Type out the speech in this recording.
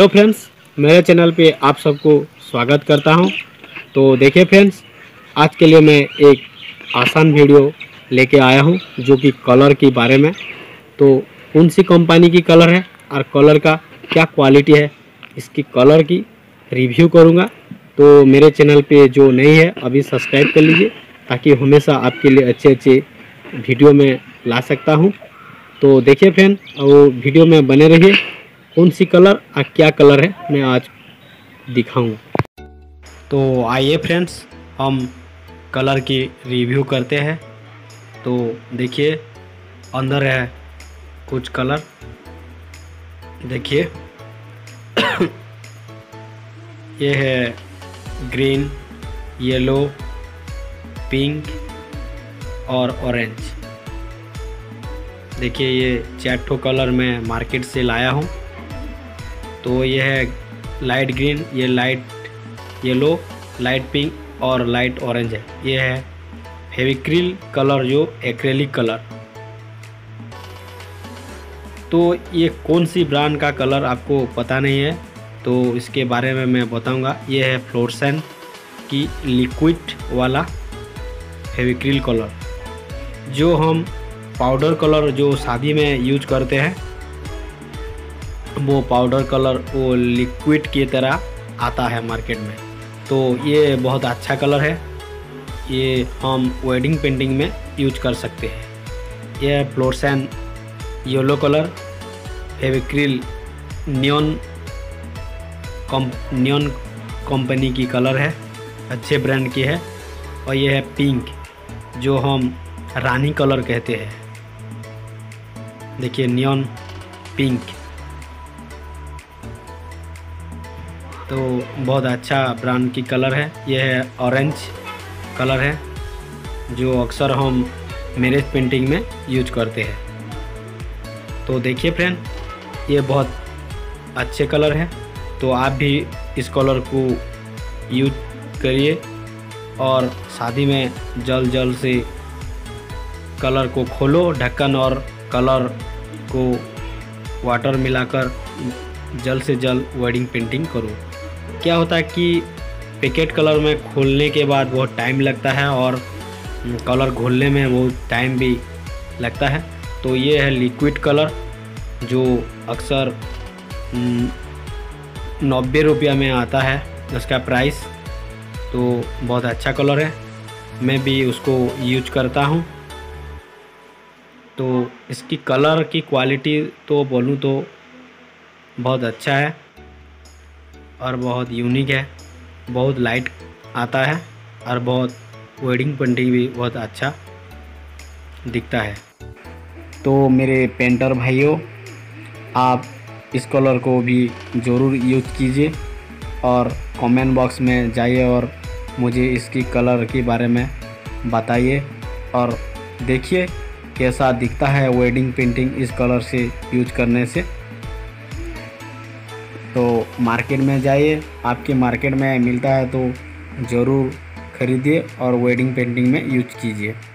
Hello friends, मेरे channel पे आप सबको स्वागत करता हूं। तो देखिए फ्रेंड्स, आज के लिए मैं एक आसान वीडियो लेके आया हूं जो कि कलर के बारे में। तो कौन सी कंपनी की कलर है और कलर का क्या क्वालिटी है, इसकी कलर की रिव्यू करूंगा। तो मेरे चैनल पे जो नहीं है अभी सब्सक्राइब कर लीजिए, ताकि हमेशा आपके लिए अच्छे अच्छे वीडियो में ला सकता हूँ। तो देखिए फ्रेंड, वो वीडियो में बने रहिए। कौन सी कलर और क्या कलर है मैं आज दिखाऊंगा। तो आइए फ्रेंड्स, हम कलर की रिव्यू करते हैं। तो देखिए, अंदर है कुछ कलर, देखिए ये है ग्रीन, येलो, पिंक और ऑरेंज। देखिए, ये 4 ठो कलर मैं मार्केट से लाया हूँ। तो ये है लाइट ग्रीन, ये लाइट येलो, लाइट पिंक और लाइट ऑरेंज है। ये है फेविक्रिल कलर, जो एक्रेलिक कलर। तो ये कौन सी ब्रांड का कलर आपको पता नहीं है तो इसके बारे में मैं बताऊंगा। ये है फ्लोरेसेंट की लिक्विड वाला फेविक्रिल कलर, जो हम पाउडर कलर जो शादी में यूज करते हैं, वो पाउडर कलर वो लिक्विड की तरह आता है मार्केट में। तो ये बहुत अच्छा कलर है, ये हम वेडिंग पेंटिंग में यूज कर सकते हैं। यह fluorescent yellow colour Fevicryl neon company की कलर है, अच्छे ब्रांड की है। और ये है पिंक, जो हम रानी कलर कहते हैं। देखिए, नियॉन पिंक। तो बहुत अच्छा ब्रांड की कलर है। यह है ऑरेंज कलर है, जो अक्सर हम मैरिज पेंटिंग में यूज करते हैं। तो देखिए फ्रेंड, ये बहुत अच्छे कलर है। तो आप भी इस कलर को यूज करिए और शादी में जल्द से कलर को खोलो ढक्कन और कलर को वाटर मिलाकर जल्द से जल्द वेडिंग पेंटिंग करो। क्या होता है कि पैकेट कलर में खोलने के बाद बहुत टाइम लगता है और कलर घोलने में बहुत टाइम भी लगता है। तो ये है लिक्विड कलर, जो अक्सर 90 रुपया में आता है उसका प्राइस। तो बहुत अच्छा कलर है, मैं भी उसको यूज करता हूँ। तो इसकी कलर की क्वालिटी तो बोलूँ तो बहुत अच्छा है और बहुत यूनिक है, बहुत लाइट आता है और बहुत वेडिंग पेंटिंग भी बहुत अच्छा दिखता है। तो मेरे पेंटर भाइयों, आप इस कलर को भी ज़रूर यूज कीजिए और कमेंट बॉक्स में जाइए और मुझे इसकी कलर के बारे में बताइए और देखिए कैसा दिखता है वेडिंग पेंटिंग इस कलर से यूज करने से। तो मार्केट में जाइए, आपके मार्केट में मिलता है तो ज़रूर खरीदिए और वेडिंग पेंटिंग में यूज कीजिए।